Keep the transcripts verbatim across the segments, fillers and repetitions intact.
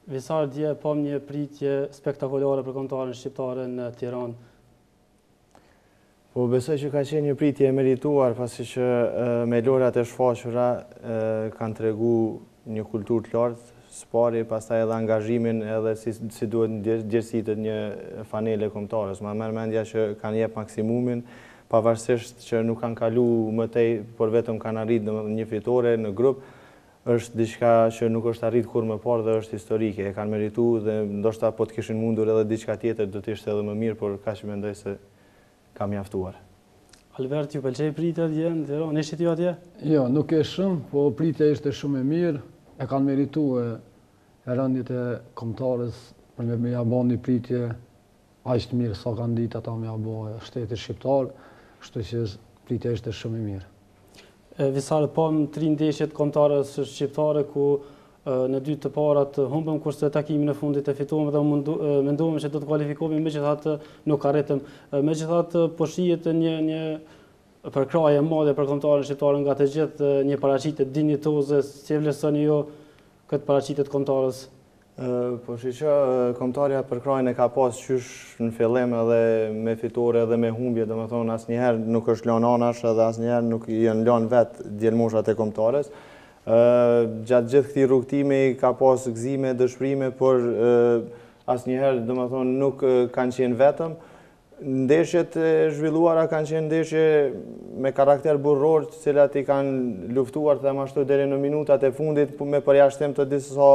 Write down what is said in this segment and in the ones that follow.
Visar dje pam një pritje spektakolare për kombëtarën shqiptare në Tiranë. Po besoj që ka qenë një pritje e merituar, pasi që me lojrat e shfaqura kanë tregu një kulturë të lartë, spari, pastaj edhe angazhimin edhe si, si duhet ndjerësitet një fanele kombëtare. Ma merr mendja që kanë jep maksimumin, pavarësisht që nuk kanë kalu më tej, por vetëm kanë arrit një fitore në grup, është diçka që nuk është arrit kur më parë dhe është historike. E kanë meritu dhe ndoshta po të kishin mundur edhe diçka tjetër do të ishte edhe më mirë, por kaq mendoj se ka mjaftuar. Albert, ju pëlqej pritja dje në Tiranë? Ishit ju atje? Jo, nuk e shumë, po pritja ishte shumë e mirë. E kanë meritu e, e rëndit e kombëtarës për me ja bo një pritje aq të mirë sa kanë ditë ata me ja bo shtetit shqiptar, kështu që pritja ishte shumë e mirë. Visar, pam tri ndeshjet kombëtarës shqiptare ku në dy të parat humbëm, kurse takimin e fundit e fituam dhe menduam që do të kualifikohemi, megjithatë nuk arritëm. Megjithatë po shihet një një përkrahje e madhe për kombëtarën shqiptare nga të gjithë, një paraqitje dinjitoze. Si e vlerësoni ju këtë paraqitje të kombëtarës? Po shiqë, kombëtarja përkrahjen e ka pas qysh në fillim edhe me fitore edhe me humbje, dhe me thonë asnjëherë nuk është lanë anash edhe asnjëherë nuk janë lanë vetë djelmoshat e kombëtarës. Gjatë gjithë këtij rrugtimi ka pas gëzime, dëshpërime, por asnjëherë, dhe me thonë, nuk kanë qenë vetëm. Ndeshjet e zhvilluara kanë qenë ndeshje me karakter burror, të cilat i kanë luftuar të ashtu deri në minutat e fundit me përjashtim të disa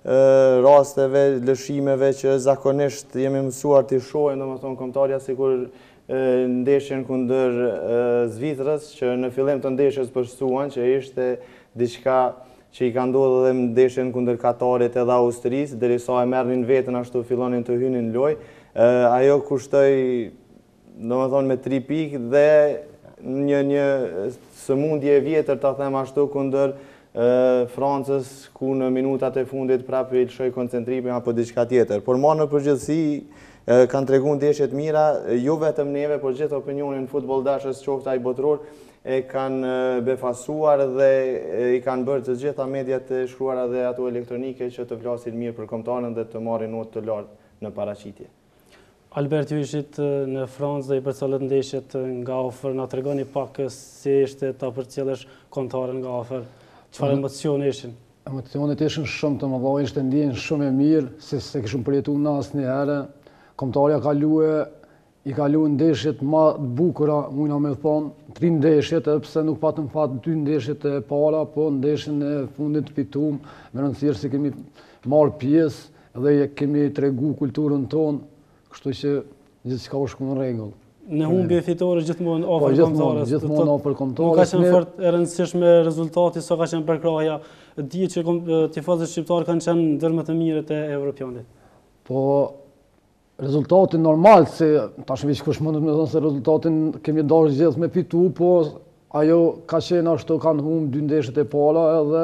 rasteve, lëshimeve që zakonisht jemi mësuar të shohim, domethënë kombëtarja sikur ndeshjen kundër Zvicrës, që në fillim të ndeshjes përshtuan që ishte diçka që i ka ndodhur edhe në ndeshjen kundër Katarit edhe Austrisë, derisa e merrnin veten ashtu fillonin të hynin në lojë. Ajo kushtoi, domethënë, me tri pikë dhe një një sëmundje e vjetër, ta them ashtu, kundër Francës, ku në minutat e fundit prapë i lëshoi koncentrimin apo diçka tjetër. Por ma në përgjithësi kanë treguar ndeshje të mira, jo vetëm neve, por gjithë opinionin futboldashës qoftë ai botror e kanë befasuar dhe i kanë bërë të gjitha mediat e shkruara dhe ato elektronike që të flasin mirë për kombëtarën dhe të marrin notë të lartë në paraqitje. Albert, ju ishit në Francë dhe i përcjellët ndeshjet nga afër, na tregoni pak si ishte ta përcjellësh kombëtarën nga afër. Çfarë emocione ishin? Emocionet ishin shumë të mëdha, ishte ndjenjë shumë e mirë, se se kishim përjetuar në asnjëherë. Kombëtarja ka luë, i ka luë ndeshjet më të bukura, mundna me thonë, tri ndeshjet, edhe pse nuk patëm fat dy ndeshjet e para, po ndeshjen e fundit fituam, me rëndësi se kemi marrë pjesë dhe kemi tregu kulturën tonë. Kështu që gjithçka u shku në rregull. Në humbje fitore gjithmonë afër kombëtarës. Po gjithmonë afër kombëtarës. Nuk ka qenë fort e rëndësishme rezultati, sa ka qenë përkrahja. Dihet që tifozët shqiptarë kanë qenë ndër më të mirët e evropianit. Po rezultatin normal, se tash veç kush mund të më thonë se rezultatin kemi dashur gjithë me fitu, po ajo ka qenë ashtu, kanë humbë dy ndeshjet e para edhe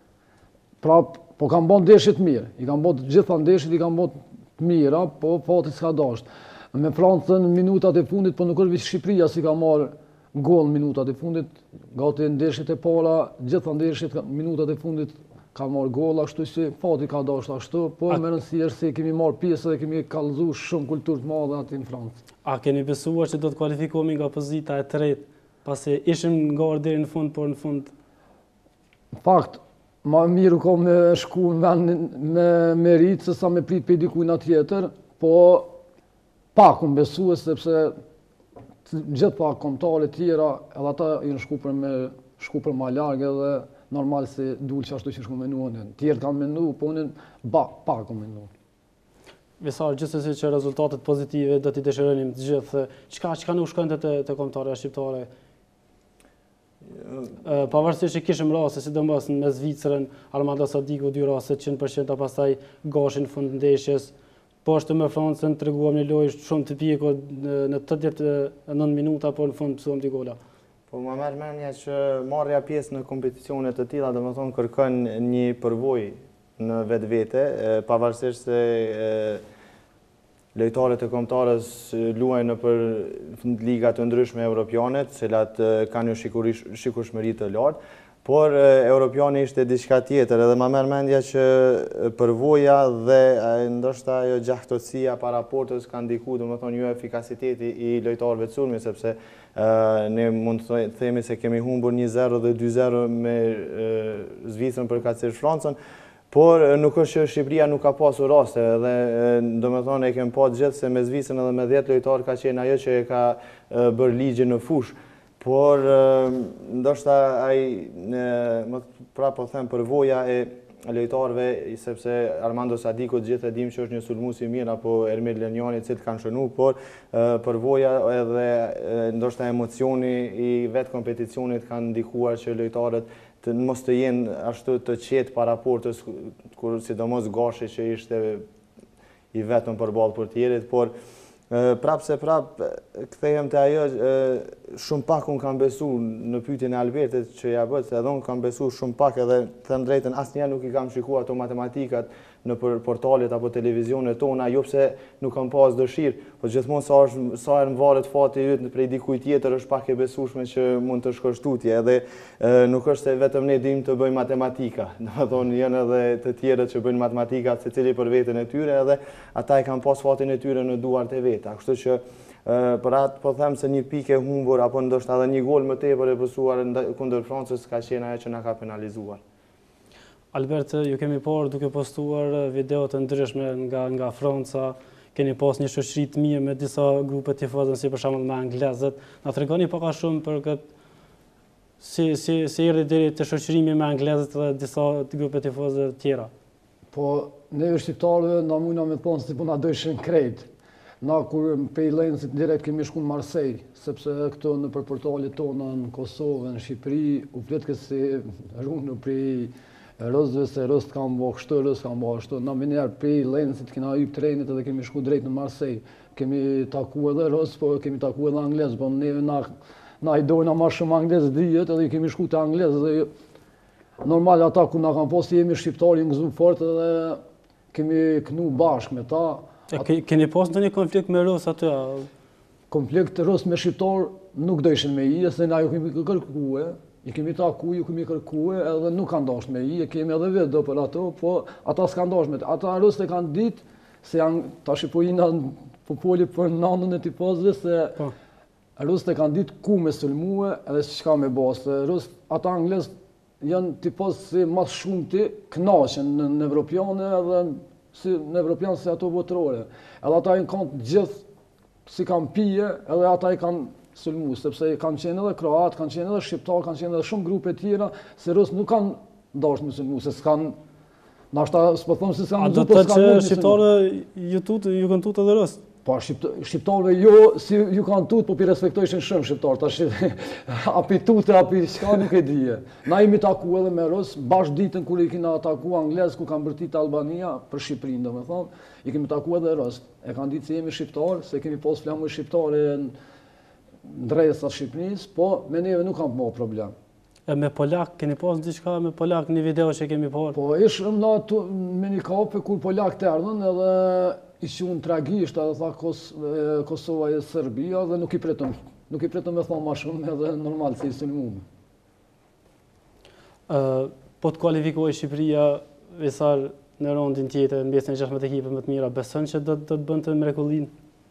prap po kanë bën ndeshje të mirë. I kanë bën gjitha ndeshjet i kanë bën mira, po fati s'ka dasht. Me Francën në minutat e fundit, po nuk është veç Shqipëria si ka marrë gol në minutat e fundit, gati ndeshjet e para, gjitha ndeshjet minutat e fundit ka marrë gol, ashtu që fati ka dasht ashtu, po me rëndësi është se kemi marrë pjesë dhe kemi kallëzuar shumë kulturë të madhe aty në Francë. A keni besuar që do të kualifikohemi nga pozita e tretë, pasi ishim ngarë deri në fund, por në fund? Në fakt, ma mirë ka me shku në vendin me merit, se sa me prit për dikujna tjetër, po pak unë besu, sepse gjitha kombëtarët tjera, edhe ata i në shku për me shku për ma largë edhe normal se dulë që ashtu që shku menu në. Tjerë kanë menu, po unë pak unë menu. Visar, gjithsesi që rezultatet pozitive do t'i dëshironim të gjithë, çka çka nuk shkojnë te te kombëtarja shqiptare? Pavarësisht që kishim raste, sidomos me Zvicrën, Armada Sadiku dy raste njëqind përqind, pastaj gashin fund ndeshjes. Poshtë me Francën treguam një lojë shumë të pjekur në tetëdhjetë e nëntë minuta, por në fund psuam dy gola. Po më merr mendja që marrja pjesë në kompeticione të tilla, domethënë kërkon një përvojë në vetvete, pavarësisht se lojtarët e kombëtarës luajnë për liga të ndryshme evropiane, të cilat kanë një shikueshmëri të lartë, por Europiani ishte diçka tjetër, edhe ma merr mendja që përvoja dhe ndoshta ajo gjahtësia para raportës ka ndikuar, domethënë jo efikasiteti i lojtarëve të sulmit, sepse ne mund të themi se kemi humbur një zero dhe dy zero me Zvicrën për kacir Francën, por nuk është që Shqipëria nuk ka pasur raste, dhe domethënë e kemi pa gjithë se me Zvicrën edhe me dhjetë lojtarë ka qenë ajo që e ka bërë ligjin në fush. Por ndoshta ai më pra po them përvoja e lojtarëve, sepse Armando Sadiku gjithë e dim që është një sulmues i mirë, apo Ermir Lenjani, i cilët kanë shënuar, por përvoja edhe ndoshta emocioni i vetë kompeticionit kanë ndikuar që lojtarët të mos të jenë ashtu të qetë para raportës, kur sidomos Gashi që ishte i vetëm përballë për tjerit, por prap se prap kthehem te ajo, shumë pak unë kam besu në pyetjen e Albertit që ja bët, edhe unë kam besu shumë pak, edhe them drejtën asnjëherë nuk i kam shikuar ato matematikat në portalet apo televizionet tona, jo pse nuk kam pas dëshirë, po gjithmonë sa është sa herë më varet fati yt prej dikujt tjetër është pak e besueshme që mund të shkosh tutje, edhe nuk është se vetëm ne dim të bëjmë matematika, domethënë janë edhe të tjerët që bëjnë matematika secili për veten e tyre, edhe ata e kanë pas fatin e tyre në duart e veta, kështu që për atë po them se një pikë e humbur apo ndoshta edhe një gol më tepër e pësuar kundër Francës ka qenë ajo që na ka penalizuar. Albert, ju kemi parë duke postuar video të ndryshme nga nga Franca, keni pas një shoqëri të mirë me disa grupe tifozë, si për shembull me anglezët. Na tregoni pak a shumë për këtë si si si erdhi deri te shoqërimi me anglezët dhe disa grupe tifozë të tjera. Po neve shqiptarëve na mundna me thonë se po na dojshin krejt. Na kur prej Lenzit direkt kemi shku në Marseille, sepse këto në për portalet tona në Kosovë, në Shqipëri, u flet që si rrunë prej Rëzve se rëst kam bo kështu, rëst kam bo kështu. Na minjarë prej Lenzit kena hyp trenit edhe kemi shku drejt në Marseille. Kemi taku edhe rëst, po kemi taku edhe anglez, po neve na, na i dojna ma shumë anglez dhijet edhe kemi shku të anglez. Dhe normal ata ku na kanë posti jemi shqiptari ngëzu fort edhe kemi knu bashk me ta. E, ke, keni pas ndonjë konflikt me rës aty? Konflikt rës me shqiptar nuk dojshin me i, se na ju kemi kërkue. I kemi taku, ju kemi kërkue, edhe nuk kanë dashur me i, e kemi edhe vetë do për ato, po ata s'kan dashur me të. Ata rëst e kanë ditë, se janë, tash po jina populli për nëndën e tipozëve, se po. Rëst e kanë ditë ku me sulmue edhe çka me basë. Rëst, ata anglez janë tipozë si mas shumë ti knaqen në, në Evropiane edhe si, në Evropiane si ato botërore. Edhe ata i kanë gjithë si kanë pije, edhe ata i kanë sulmu, sepse kanë qenë edhe kroat, kanë qenë edhe shqiptar, kanë qenë edhe shumë grupe tjera, se rës nuk kanë dashur me sulmu, se s'kanë, nashta s'po them se s'kanë mësu, po s'kanë mundë. A do të që shqiptarë ju tut, ju kanë tut edhe rës? Po, shqiptarëve jo, si ju kanë tut, po pi respektojshin shumë shqiptarë, tash api tute, api s'ka nuk e dije. Na imi taku edhe me rës, bash ditën kur i kina taku anglez, ku kanë bërtit Albania, për Shqipërinë, do me thonë, i kemi taku edhe rës. E kanë ditë se jemi shqiptarë, se kemi pas flamuj shqiptare ndrejsat Shqipërisë, po me neve nuk kam po problem. E me Polak, keni pas diçka me Polak, një video që kemi parë? Po ishëm na me një kape kur Polak të erdhën edhe ishun tragisht, edhe tha Kos, Kosova e Serbia dhe nuk i pretëm, nuk i pretëm me thonë ma shumë edhe normal se i sulmume. Uh, po të kualifikohej Shqipëria Visar në rondin tjetër, në mbesën e gjashtëdhjetë ekipe më të mira, besën që do të bënte mrekullin?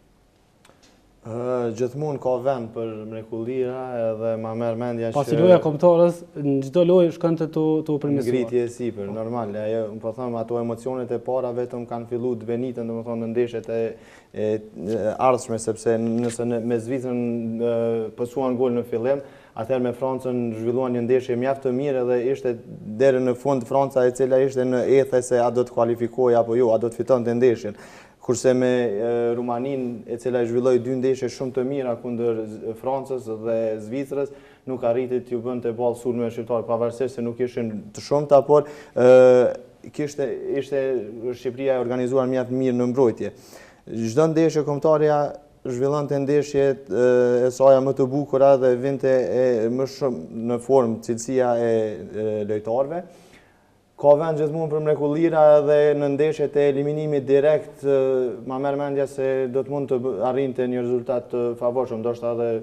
Uh, gjithmonë ka vend për mrekullira edhe ma merr mendja që... Pasi loja kombëtarës, në çdo lojë shkonte të të përmirësuar. Ngritje e sipër, normal. Ajo, po them, ato emocionet e para vetëm kanë filluar të venitën, domethënë në ndeshjet e, e, e ardhshme, sepse nëse në, me Zvicrën pësuan gol në fillim, atëherë me Francën zhvilluan një ndeshje mjaft të mirë edhe ishte deri në fund Franca e cila ishte në ethe se a do të kualifikojë apo jo, a do të fitonte ndeshjen. Kurse me Rumanin, e cila e zhvilloi dy ndeshje shumë të mira kundër Francës dhe Zvicrës, nuk arriti t'ju bënte ballë sulme shqiptarë, pavarësisht se nuk ishin të shumta, por kishte ishte Shqipëria e organizuar mjaft mirë në mbrojtje. Çdo ndeshje kombëtarja zhvillonte ndeshjet e saj më të bukura dhe vinte më shumë në formë cilësia e lojtarëve. Ka vend gjithmonë për mrekullira edhe në ndeshjet e eliminimit direkt, ma merr mendja se do të mund të arrinte një rezultat të favorshëm, ndoshta edhe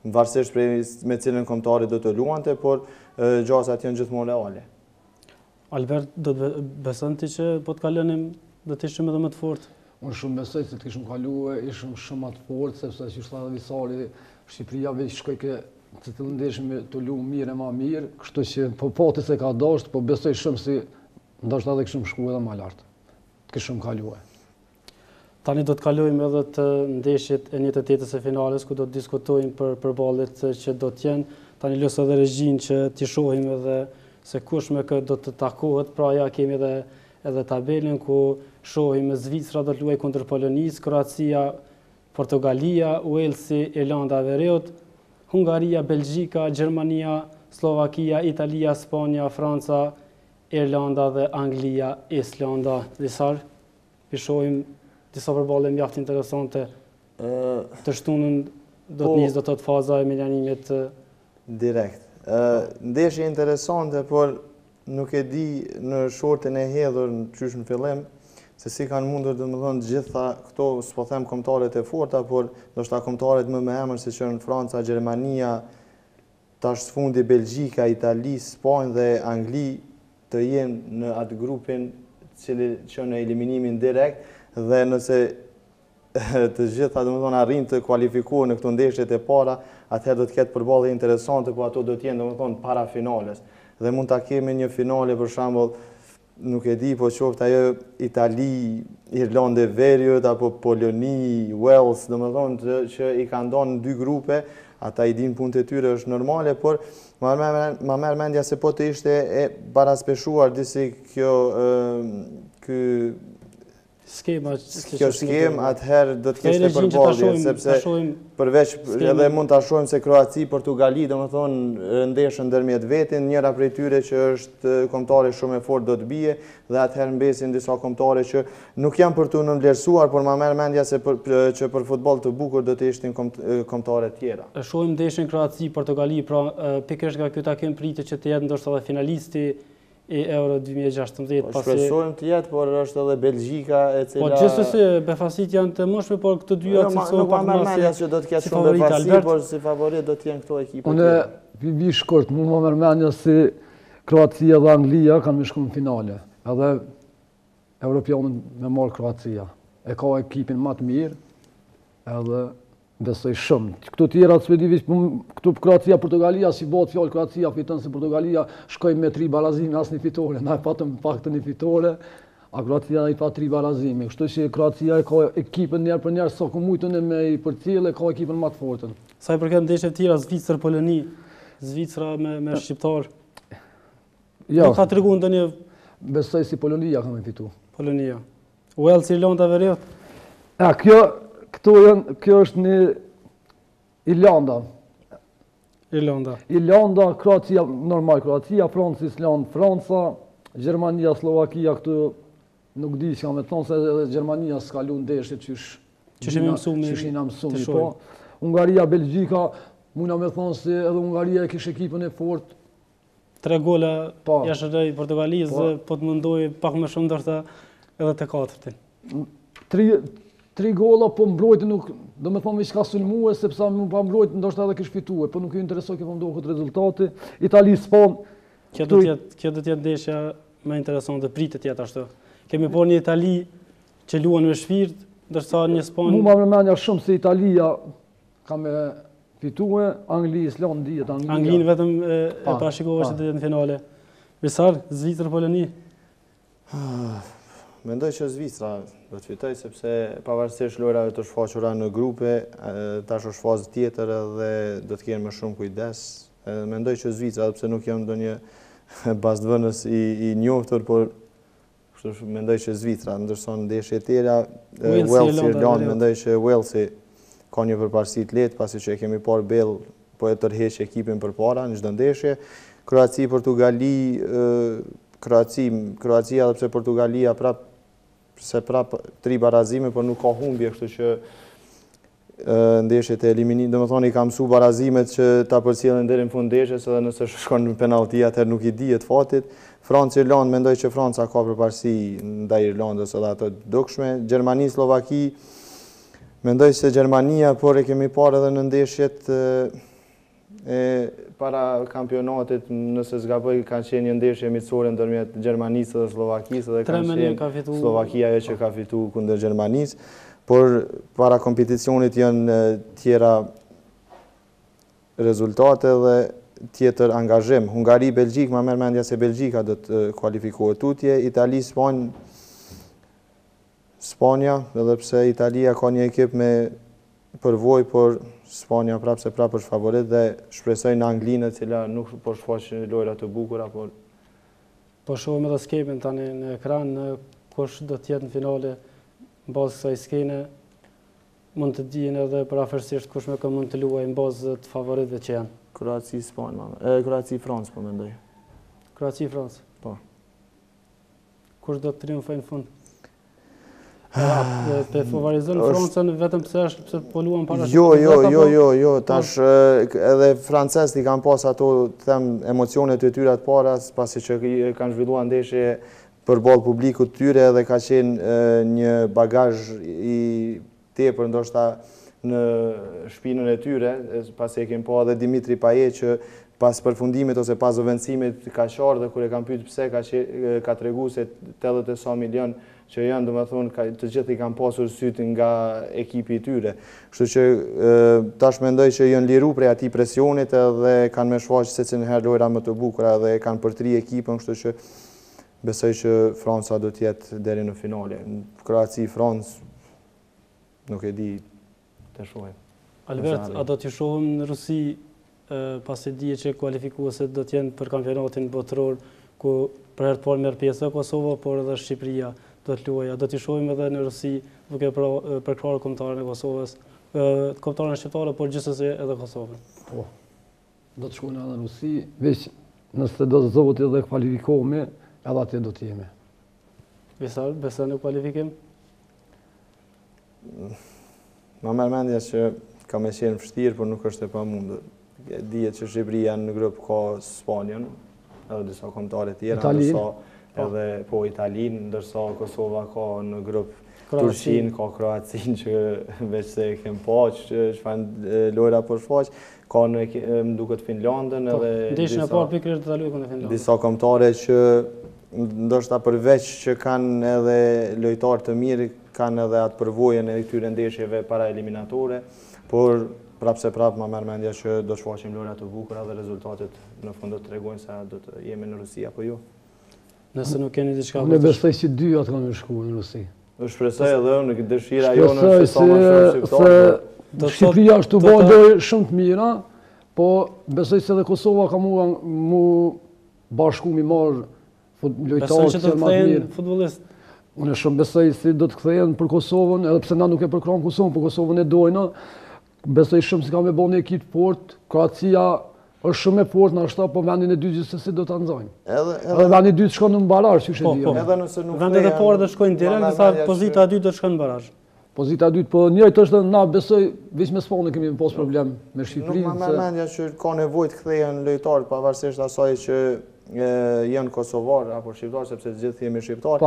varësisht prej me cilën kombëtari do të luante, por gjasat janë gjithmonë reale. Albert, do të beson ti që po të kalonim do të ishim edhe më të fortë? Unë shumë besoj se të kishim kaluar, ishim shumë më të fortë, sepse që shta dhe Visari, Shqipëria veç shkoj ke të të ndeshim të lumë mirë e ma mirë, kështu që po pati se ka dasht, po besoj shumë si ndoshta edhe kishim shku edhe ma lartë, të kishim kaluar. Tani do të kalojmë edhe të ndeshjet e njëjtë tetës së finales, ku do të diskutojmë për përballjet që do të jenë. Tani lësë edhe regjin që t'i shohim edhe se kush me këtë do të takohet, pra ja kemi edhe, edhe tabelën ku shohim Zvicra do të luajë kundër Polonisë, Kroacia, Portugalia, Walesi, Irlanda dhe Reut, Hungaria, Belgjika, Gjermania, Slovakia, Italia, Spanja, Franca, Irlanda dhe Anglia, Islanda. Disar, pi shohim disa përballje mjaft interesante. Të shtunën do të nisë do të të faza e milionimit direkt. Ndeshje interesante, por nuk e di në shortin e hedhur në qysh në fillim, se si kanë mundur dhe më dhënë gjitha këto, s'po them kombëtarët e forta, por ndoshta kombëtarët më me emër, si që në Franca, Gjermania, tash fundi Belgjika, Itali, Spanjë dhe Angli të jenë në atë grupin cili që në eliminimin direkt, dhe nëse të gjitha dhe më thonë arrin të kualifikuar në këto ndeshjet e para, atëherë do të ketë përballje interesante, po ato do të jenë dhe më thonë para finales. Dhe mund ta kemi një finale për shembull, nuk e di, po qoftë ajo Itali, Irlandë e Veriut, apo Poloni, Wales, dhe më thonë që i kanë ndonë në dy grupe, ata i din punët e tyre është normale, por ma merr mendja se po të ishte e baraspeshuar disi kjo ky skema kjo skem, atëherë do të kishte përballje, sepse përveç edhe mund ta shohim se Kroaci, Portugali, domethënë ndeshën ndërmjet vetin, njëra prej tyre që është kombëtare shumë e fortë do të bie, dhe atëherë mbesin disa kombëtare që nuk janë për tu nënvlerësuar, por ma merr mendja se për, që për futboll të bukur do të ishtin kombëtare tjera. E shohim ndeshjen Kroaci, Portugali, pra pikërisht nga ky takim pritet që të jetë ndoshta edhe finalisti i Euro dy mijë e gjashtëdhjetë. Po shpresojmë të jetë, por është edhe Belgjika e cila... Po gjithsesi befasit janë të mëshme, por këto dyja cilësohen pak më si që do të ketë shumë befasi, por si favorit do të jenë këto ekipe. Unë vi shkurt, mund më merr mendja si Kroacia dhe Anglia kanë më shkuar në finale. Edhe Europianën me marr Kroacia. E ka ekipin më të mirë, edhe besoj shumë. Këto tjera të spedivis, këtu Kroacia, Portugalia, si bëhet fjallë Kroacia, fiton se Portugalia shkojmë me tri barazime, as një fitore. Na e patëm pak të një fitore, a Kroacia i pa tri barazime. Kështu që Kroacia e ka ekipën njerë për njerë, sa ku mujtën e me i përcjellë, e ka ekipën më të fortën. Sa i përket ndeshjeve të tjera, Zvicër, Poloni, Zvicra me, me Shqiptar, ja, nuk ka treguar ndonjë... Besoj si Polonia ka me fitu. Polonia. Wales, Irlanda, Veriut? Ja, kjo... Këto janë, kjo është një Irlanda. Irlanda. Irlanda, Kroacia, normal Kroacia, Franca, Island, Franca, Gjermania, Slovakia, këtu nuk di që kam me thonë se edhe Gjermania s'ka lu ndeshje qysh... Qysh jemi mësumi. Qysh jemi mësumi, po. Hungaria, Belgjika, muna me thonë se edhe Hungaria e kish ekipën e fort. Tre gola jashtë Portugalisë, dhe po të mundoj pak më shumë ndoshta edhe të katërtin. Tri... Tri gola, po mbrojti nuk, do me thonë që ka sulmue, sepse më pa mbrojti ndoshta edhe kish fitue, po nuk ju interesoj kjo pëmdohë këtë rezultati. Itali, Span... Kjo do të jetë ndeshja më interesante, pritet jetë ashtu. Kemi por një Itali që luan me shpirt, ndërsa një Span... Mu ma më menja shumë se Italia ka me fitue, Angli, Island, dijet, Anglia... Anglin vetëm e parashikova që të jetë në finale. Visar, Zvicër, Poloni? Mendoj që Zvicra do të fitoj, sepse pavarësisht lojrave të shfaqura në grupe, tash është fazë tjetër dhe do të kenë më shumë kujdes. Mendoj që Zvicra, sepse nuk jam ndonjë bashkëvënës i, i njohur, por mendoj që Zvicra, ndërsa në ndeshje tjera, Walesi, Irlandë, mendoj që Walesi ka një përparësi të lehtë, pasi që e kemi parë Bell po e tërheq ekipin përpara në çdo ndeshje. Kroaci, Portugali, Kroaci, Kroacia dhe pse Portugalia prap se prap tri barazime, por nuk ka humbje, kështu që ndeshjet e eliminimit, domethënë i ka mësuar barazimet që ta përcjellin deri në fund ndeshjes, edhe nëse shkon në penallti atëherë nuk i dihet fatit. Francë, Irlandë, mendoj që Franca ka përparësi ndaj Irlandës edhe ato të dukshme. Gjermani, Slovaki, mendoj se Gjermania, por e kemi parë edhe në ndeshjet E, para kampionatit, nëse s'gaboj, kanë qenë një ndeshje miqësore ndërmjet Gjermanisë dhe Slovakisë dhe kanë qenë Slovakia ajo që ka fitu kundër Gjermanisë, por para kompeticionit janë tjera rezultate dhe tjetër angazhim. Hungari, Belgjik, ma merr mendja se Belgjika do të kualifikohet tutje, Itali, Spanjë, Spanja, edhe pse Italia ka një ekip me përvoj, por Spanja prapë se prapë është favorit dhe shpresoj në Anglinë, e cila nuk po shfaqë lojra të bukura, por Po shohim edhe skepin tani në ekran, në kush do të jetë në finale, në bazë kësaj skene, mund të dijen edhe parafërsisht kush me kë mund të luajë në bazë të favoritëve që janë. Kroaci, Spanjë, e Kroaci, Francë, po mendoj. Kroaci, Francë. Po. Kush do të triumfojë në fund? Te favorizon Francën vetëm pse është pse po luan para Jo, jo, jo, jo, jo, tash edhe francezët i kanë pas ato, të them, emocionet e tyre të para, pasi që kanë zhvilluar ndeshje përballë publikut të tyre dhe ka qenë një bagazh i tepër ndoshta në shpinën e tyre, pasi e kemi pa edhe Dimitri Payet që pas përfundimit ose pas zëvendësimit ka qarë dhe kur e kanë pyet pse ka ka tregu se tetëdhjetë e sa milion që janë, domethënë, të gjithë i kanë pasur sytë nga ekipi i tyre. Kështu që tash mendoj që janë liru prej atij presionit edhe kanë me shfaq secilëherë lojra më të bukura dhe kanë përtri ekipën, kështu që besoj që Franca do të jetë deri në finale. Kroaci, Francë, nuk e di të shohim. Albert, a do t'ju shohim në Rusi pasi dije që kualifikuesit do të jenë për kampionatin botëror, ku për herë të parë merr pjesë Kosova, por edhe Shqipëria do të luajë. Do t'i shohim edhe në Rusi duke përkrahur kombëtarën e Kosovës, kombëtarën shqiptare, por gjithsesi edhe Kosovën. Po. Do të shkojnë edhe në Rusi, veç nëse do të zoti edhe kualifikohemi, edhe atje do të jemi. Visal, beson në kualifikim? Ma merr mendja që ka me qenë vështirë, por nuk është e pamundur. Dihet që Shqipëria në grup ka Spanjën, edhe disa kombëtare tjera, ndërsa edhe po Italinë, ndërsa Kosova ka në grup Turqinë, ka Kroacinë që veç se kem pa që çfarë lojra po shfaq, ka në më duket Finlandën edhe ndeshjen e parë pikërisht ta luajë kundër Finlandës. Disa kombëtare që ndoshta përveç që kanë edhe lojtarë të mirë, kanë edhe atë përvojën e këtyre ndeshjeve para eliminatore, por prapë se prapë ma merr mendja që do të shfaqim lojra të bukura dhe rezultatet në fund do të tregojnë se do të jemi në Rusi apo jo. Nëse nuk keni diçka. Unë besoj që dy atë kanë shkuar në Rusi. Do shpresoj edhe unë që dëshira jonë është sa më shumë shqiptar. Shqipëria është të bëjë shumë të mira, po besoj se edhe Kosova ka mua mu bashku mi marr lojtarë që më të mirë. Futbollist. Unë shumë besoj se do të kthehen për Kosovën, edhe pse na nuk e përkrahum Kosovën, por Kosovën e dojna. Besoj shumë se ka me bënë një ekip fort, Kroacia është shumë e fort në ashta, po vendin e dytë gjithsesi do ta nxojnë. Edhe vendi i dytë shkon në barazh, siç e di. Edhe nëse nuk vendet e parë do shkojnë direkt, sa pozita e dytë do të shkojnë në barazh. Pozita e dytë, po njëjtë është na besoj, veç me Spanjën kemi pas problem me Shqipërinë. Nuk më merr mendja që ka nevojë të kthehen lojtarë pavarësisht asaj që janë kosovar apo shqiptar, sepse të gjithë jemi shqiptar.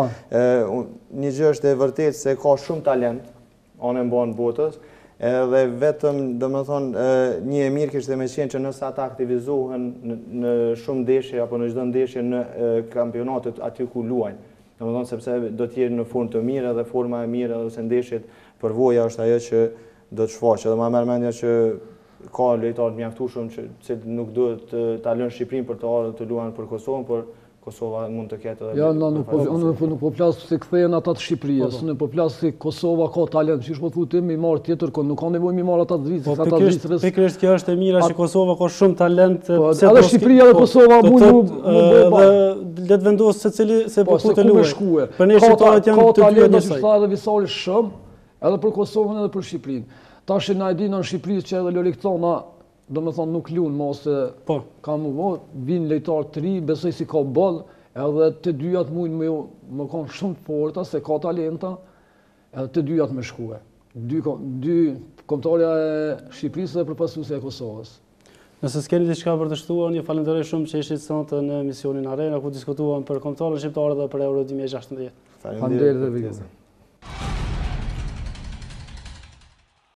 Një gjë është e vërtetë se ka shumë talent anë mban botës. Edhe vetëm, do më thonë, një e mirë kishte me qenë që nëse ata aktivizohen në shumë ndeshje apo në çdo ndeshje në kampionatet aty ku luajnë. Do më thonë, sepse do të jenë në formë të mirë edhe forma e mirë edhe se ndeshjet përvoja është ajo që do të shfaqet. Edhe ma merr mendja që ka lojtarë të mjaftueshëm që nuk duhet ta lënë Shqipërinë për të ardhur të luajnë për Kosovën, por Kosova mund të ketë edhe... Ja, unë nuk po plasë se kthehen ata të Shqipërisë, unë po plasë se Kosova ka talent, që shpo të futim, mi marë tjetër, nuk ka nevojë mi marë ata të Zvicrës, ata të Zvicrës... Pikërisht kjo është e mira që Kosova ka shumë talent... Edhe Shqipëria dhe Kosova mund mu bëjë... Le të vendosë se cili se për ku të luaj. Për ne shqiptarët janë të dy njësaj. Ka talent, edhe Visali shumë, edhe për Kosovën edhe për Shqipërinë. Tash na e di në Shqipërisë që edhe Lorikcona do me thonë nuk lunë mos se ka mu, vinë lejtarë të ri, besoj si ka boll, edhe të dyjat mujnë me më kanë shumë të forta, se ka talenta, edhe të dyjat me shkue. Dy, dy kombëtarja e Shqipërisë dhe përpasuesja e Kosovës. Nëse s'keni diçka për të shtuar, një falenderoj shumë që ishit sonte në emisionin Arena, ku diskutuam për kombëtarën shqiptare dhe për Euro dy mijë e gjashtëdhjetë. Faleminderit dhe